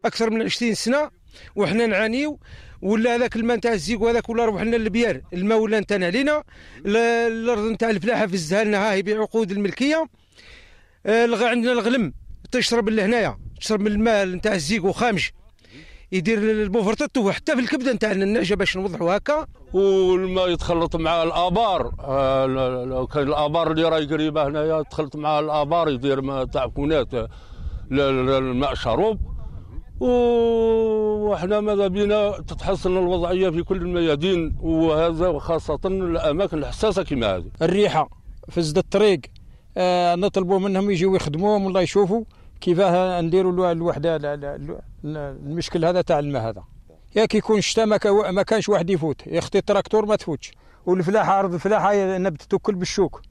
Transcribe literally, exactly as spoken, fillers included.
اكثر من عشرين سنه وحنا نعانيو، ولا هذاك الماء نتاع الزيك وهذاك ولا ربحنا للبيار، الماء ولا نتاعنا علينا، الارض نتاع الفلاحه فزها لنا ها هي بعقود الملكيه. لغا عندنا الغلم تشرب لهنايا، تشرب من الماء نتاع الزيك وخامج يدير البوفرطط، وحتى في الكبده نتاعنا النعجه باش نوضحوا هكا. والماء يتخلط مع الابار، آه كاين الابار اللي راهي قريبه هنايا تخلط مع الابار يدير تاع كونات الماء شروب. وحنا ماذا بينا تتحسن الوضعيه في كل الميادين، وهذا خاصه الاماكن الحساسه كما هذه. الريحه في زد الطريق، آه نطلبوا منهم يجيو يخدموهم والله يشوفوا كيفاه نديروا الوحده المشكل هذا تاع الماء هذا. يا كي يكون شتا ما كانش واحد يفوت، يا اختي التراكتور ما تفوتش، والفلاحه ارض الفلاحه نبت تاكل بالشوك.